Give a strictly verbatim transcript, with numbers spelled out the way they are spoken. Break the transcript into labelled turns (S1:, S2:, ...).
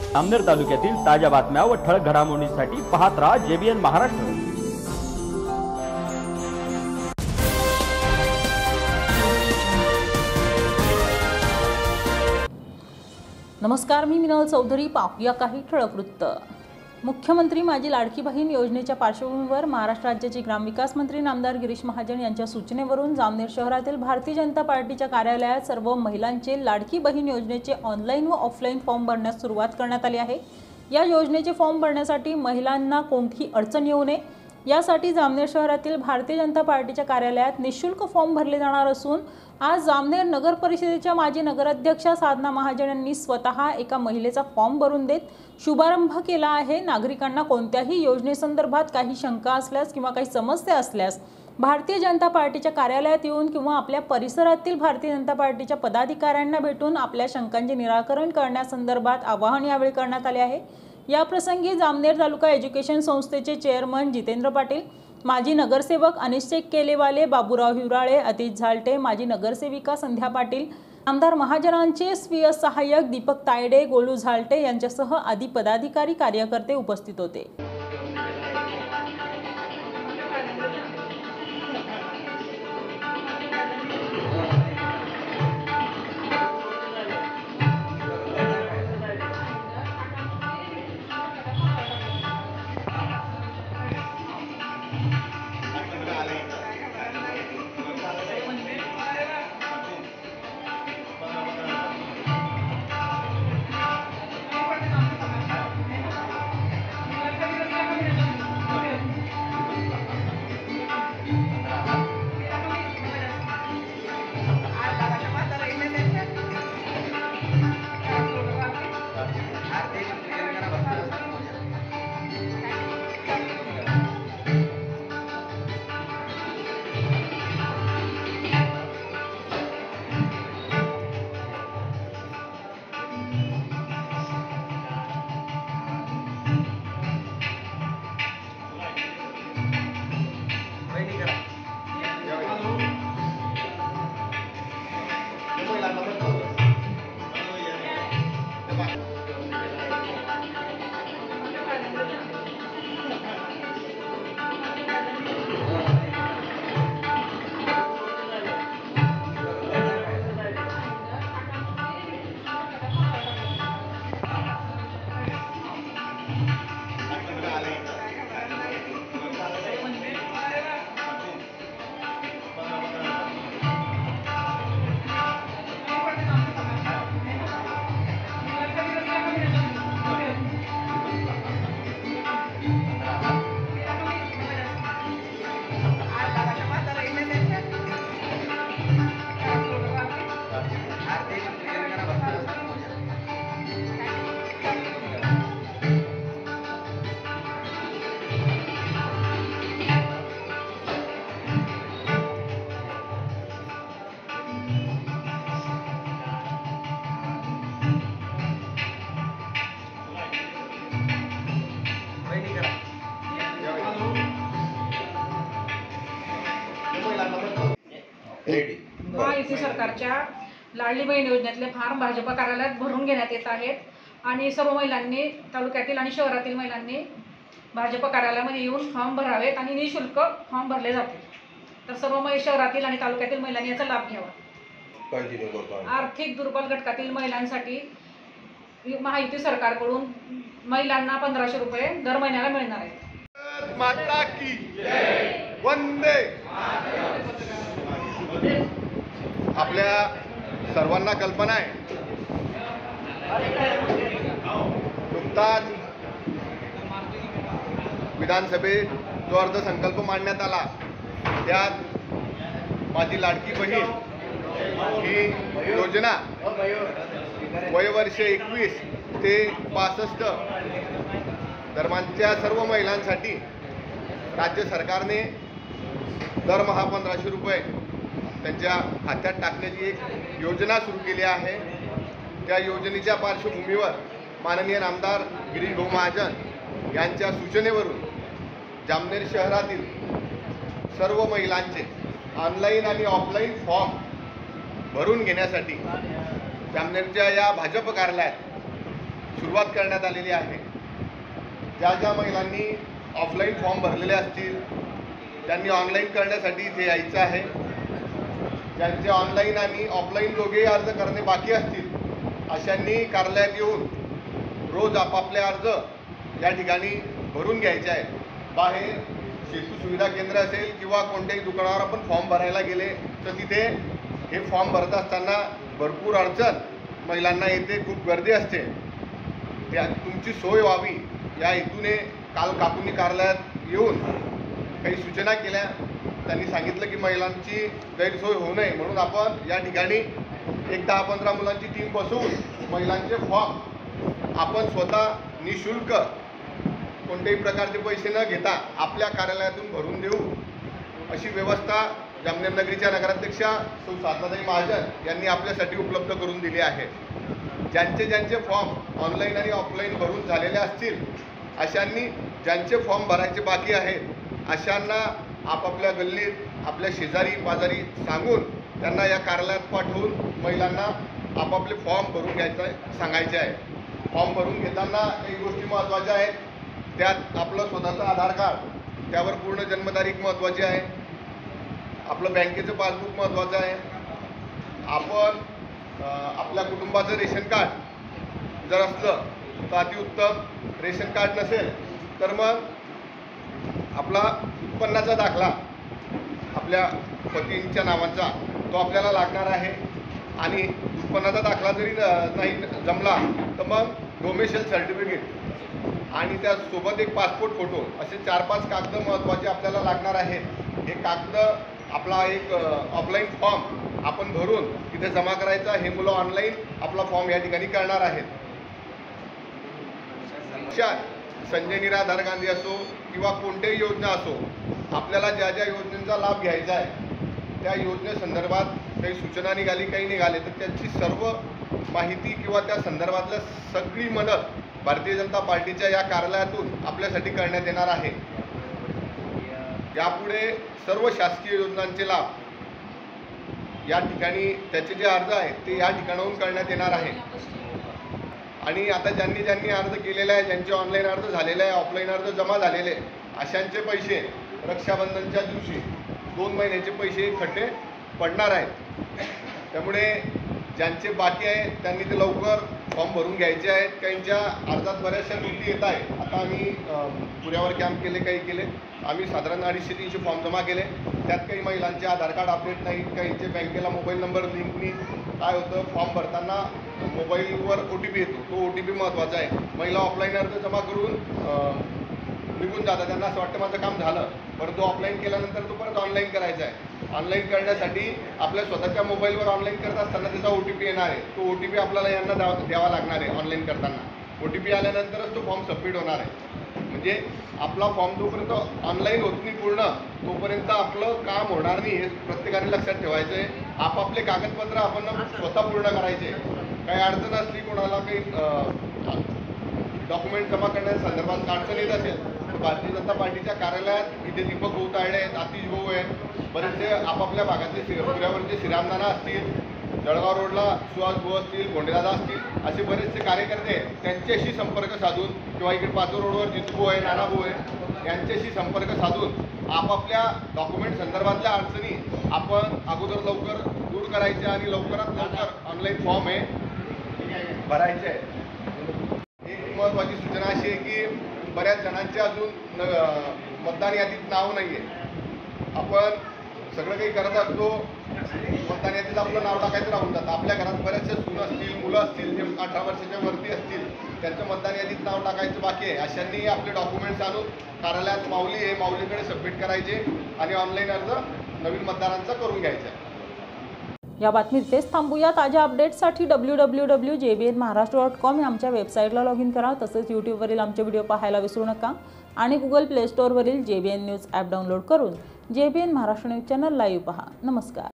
S1: जामनेर तालुक्यातील ताज्या बातम्या व ठळक घडामोडींसाठी पाहत राहा जेबीएन महाराष्ट्र।
S2: नमस्कार, मी मिनल चौधरी। पाहूया काही ठळक वृत्त। मुख्यमंत्री माझी लाडकी बहीण योजनेच्या पार्श्वभूमीवर महाराष्ट्र राज्याचे ग्रामविकास मंत्री नामदार गिरीश महाजन यांच्या सूचनेवरून जामनेर शहरातील भारतीय जनता पार्टीच्या कार्यालयात सर्व महिलांचे लाडकी बहीण योजनेचे ऑनलाईन व ऑफलाईन फॉर्म भरण्यास सुरुवात करण्यात आली आहे। या योजनेचे फॉर्म भरण्यासाठी महिलांना कोणतीही अडचण येऊ नये यासाठी जामनेर शहरातील भारतीय जनता पार्टीच्या कार्यालयात निःशुल्क फॉर्म भरले जाणार असून आज जामनेर नगर परिषदेच्या माजी नगराध्यक्षा साधना महाजन यांनी स्वतः एका महिलेचा फॉर्म भरून देत शुभारंभ केला आहे। नागरिकांना कोणत्याही योजनेसंदर्भात काही शंका असल्यास किंवा काही समस्या असल्यास भारतीय जनता पार्टीच्या कार्यालयात येऊन किंवा आपल्या परिसरातील भारतीय जनता पार्टीच्या पदाधिकाऱ्यांना भेटून आपल्या शंकांचे निराकरण करण्यासंदर्भात आवाहन यावेळी करण्यात आले आहे। या प्रसंगी जामनेर तालुका एज्युकेशन संस्थेचे चेअरमन जितेंद्र पाटील, माजी नगरसेवक अनिशेक केलेवाले, बाबूराव हिवराळे, अतिश झालटे, माजी नगरसेविका संध्या पाटील, आमदार महाजनांचे स्वीय सहाय्यक दीपक तायडे, गोलू झालटे यांच्यासह आदी पदाधिकारी कार्यकर्ते उपस्थित होते।
S3: महायुती सरकारच्या लाडली बहीण योजनेतले फॉर्म भाजप कार्यालयात भरून घेण्यात येत आहेत आणि सर्व महिलांनी, तालुक्यातील आणि शहरातील महिलांनी भाजप कार्यालयामध्ये येऊन फॉर्म भरावेत आणि निःशुल्क फॉर्म भरले जातील। तर सर्व महिला शहरातील आणि तालुक्यातील महिलांनी याचा लाभ घ्यावा। आर्थिक दुर्बल घटकातील महिलांसाठी महायुती सरकारकडून महिलांना पंधराशे रुपये दर महिन्याला मिळणार आहेत।
S4: माता की वंदे। आपल्या सर्वांना कल्पना आहे, नुकताच विधानसभेत जो अर्थसंकल्प मांडण्यात आला त्यात माझी लाडकी बहीण ही योजना वयवर्ष एकवीस ते पासष्ट दरम्यानच्या सर्व महिलांसाठी राज्य सरकारने दरमहा पंधराशे रुपये त्यांच्या खात्यात टाकण्याची एक योजना सुरू केली आहे। त्या योजनेच्या पार्श्वभूमीवर माननीय नामदार गिरीश भाऊ महाजन यांच्या सूचनेवरून जामनेर शहरातील सर्व महिलांचे ऑनलाईन आणि ऑफलाईन फॉर्म भरून घेण्यासाठी जामनेरच्या या भाजप कार्यालयात सुरुवात करण्यात आलेली आहे. ज्या ज्या महिलांनी ऑफलाईन फॉर्म भरलेले असतील त्यांनी ऑनलाईन करण्यासाठी इथे यायचं आहे. ज्यांचे ऑनलाईन आणि ऑफलाईन दोघेही अर्ज करणे बाकी असतील अशांनी कार्यालयात येऊन रोज आपापले अर्ज या ठिकाणी भरून घ्यायचे आहेत. बाहेर सेतू सुविधा केंद्र असेल किंवा कोणत्याही दुकानावर आपण फॉर्म भरायला गेले तर तिथे हे फॉर्म भरत असताना भरपूर अडचण महिलांना येते, खूप गर्दी असते. त्या तुमची सोय व्हावी या हेतूने काल काकुनी कार्यालयात येऊन काही सूचना केल्या. त्यांनी सांगितलं की महिलांची गैरसोय होऊ नये म्हणून आपण या ठिकाणी एक दहा पंधरा मुलांची टीम बसवून महिलांचे फॉर्म आपण स्वतः निशुल्क कोणत्याही प्रकारचे पैसे न घेता आपल्या कार्यालयातून भरून देऊ अशी व्यवस्था जामनेर नगरीच्या नगराध्यक्षा सौ साधनाताई महाजन यांनी आपल्यासाठी उपलब्ध करून दिली आहे. ज्यांचे ज्यांचे फॉर्म ऑनलाईन आणि ऑफलाईन भरून झालेले असतील अशांनी ज्यांचे फॉर्म भरायचे बाकी आहेत अशांना आपापल्या गल्लीत आपल्या शेजारी पाजारी सांगून त्यांना या कार्यालयात पाठवून महिलांना आपापले फॉर्म भरून घ्यायचं आहे सांगायचे आहे. फॉर्म भरून घेताना काही गोष्टी महत्त्वाच्या आहेत. त्यात आपलं स्वतःचं आधार कार्ड, त्यावर पूर्ण जन्मतारीख महत्त्वाची आहे. आपलं बँकेचं पासबुक महत्त्वाचं आहे. आपण आपल्या कुटुंबाचं रेशन कार्ड जर असलं तर अतिउत्तम. रेशन कार्ड नसेल तर मग आपला उत्पन्नाचा दाखला आपल्या पतींच्या नावाचा तो आपल्याला लागणार आहे. आणि उत्पन्नाचा दाखला जरी नाही जमला तर मग डोमेशियल सर्टिफिकेट आणि त्यासोबत एक पासपोर्ट फोटो असे चार पाच कागद महत्त्वाचे आपल्याला लागणार आहेत. हे कागद आपला एक ऑफलाईन फॉर्म आपण भरून तिथे जमा करायचा. हे मुलं ऑनलाईन आपला फॉर्म या ठिकाणी करणार आहेत. संजय निराधार गांधी असो किंवा कोणत्याही योजना असो, आपल्याला ज्या ज्या योजनेचा लाभ घ्यायचा आहे त्या योजनेसंदर्भात काही सूचना निघाली काही निघाले तर त्याची सर्व माहिती किंवा त्या संदर्भातल्या सगळी मदत भारतीय जनता पार्टीच्या या कार्यालयातून आपल्यासाठी करण्यात येणार आहे. यापुढे सर्व शासकीय योजनांचे लाभ या ठिकाणी त्याचे जे अर्ज आहेत ते या ठिकाणाहून करण्यात येणार आहे. आणि आता ज्यांनी ज्यांनी अर्ज केलेला आहे, ज्यांचे ऑनलाईन अर्ज झालेले आहे, ऑफलाईन अर्ज जमा झालेले अशांचे पैसे रक्षाबंधनच्या दिवशी दोन महिन्याचे पैसे इकट्ठे पडणार आहेत. त्यामुळे ज्यांचे बाकी आहे त्यांनी ते लवकर फॉर्म भरून घ्यायचे आहेत. काहींच्या अर्जात बऱ्याचशा त्रुटी येत आहे. आता आम्ही पुण्यावर कॅम्प केले, काही केले. आम्ही साधारण अडीचशे तीनशे फॉर्म जमा केले. त्यात काही महिलांचे आधार कार्ड अपडेट नाहीत, काहींचे बँकेला मोबाईल नंबर लिंक नाही. काय होतं, फॉर्म भरताना मोबाईलवर ओ टी पी येतो. तो ओ टी पी महत्त्वाचा आहे. महिला ऑफलाईन अर्ज जमा करून निघून जातात. त्यांना असं वाटतं माझं काम झालं, परंतु ऑफलाईन केल्यानंतर तो परत ऑनलाईन करायचा आहे. ऑनलाईन करण्यासाठी आपल्या स्वतःच्या मोबाईलवर ऑनलाईन करत असताना त्याचा ओ टी पी येणार आहे. तो ओ टी पी आपल्याला यांना द्यावा द्यावा लागणार आहे. ऑनलाईन करताना ओ टी पी आल्यानंतरच तो फॉर्म सबमिट होणार आहे. म्हणजे आपला फॉर्म जोपर्यंत ऑनलाईन होत नाही पूर्ण तोपर्यंत आपलं काम होणार नाही हे प्रत्येकाने लक्षात ठेवायचं आहे. आपापले कागदपत्र आपण स्वतः पूर्ण करायचे. काही अडचण असली, कोणाला काही डॉक्युमेंट जमा करण्याच्या संदर्भात अडचण येत असेल तर भारतीय जनता पार्टीच्या कार्यालयात इथे दीपक भाऊ तायडे आहेत, आतिश भाऊ आहेत, बरेचसे आपापल्या भागातले शि पुण्यावरचे श्रीरामनाना असतील, जळगाव रोडला सुहास भाऊ असतील, गोंडेदादा असतील, असे बरेचसे कार्यकर्ते आहेत. त्यांच्याशी संपर्क साधून किंवा इकडे पाचोर रोडवर जितू आहे, नाना भाऊ आहे, यांच्याशी संपर्क साधून आपापल्या डॉक्युमेंट संदर्भातल्या अडचणी आपण अगोदर लवकर दूर करायच्या आणि लवकरात लवकर ऑनलाईन फॉर्म हे भरायचे आहे. एक महत्त्वाची सूचना अशी आहे की बऱ्याच जणांचे अजून न मतदान यादीत नाव नाही आहे. आपण सगळं काही करत असतो, मतदान यादीत आपलं नाव टाकायचं राहून जातं. आपल्या घरात बऱ्याचशा सून असतील, मुलं असतील जे अठरा वर्षाच्या वरती असतील, त्यांचं मतदान यादीत नाव टाकायचं बाकी आहे. अशांनी आपले डॉक्युमेंट्स आणून कार्यालयात माऊली आहे, माऊलीकडे सबमिट करायचे आणि ऑनलाईन अर्ज नवीन मतदारांचा करून घ्यायचा आहे.
S2: या बातमीत तेच थांबूया. ताज्या अपडेट्ससाठी W W W J B N Maharashtra dot com या आमच्या वेबसाईटला लॉग इन करा. तसेच यूट्यूबवरील आमचे व्हिडिओ पाहायला विसरू नका आणि गुगल प्ले स्टोअरवरील J B N news app download करून J B N Maharashtra news channel live पहा. नमस्कार.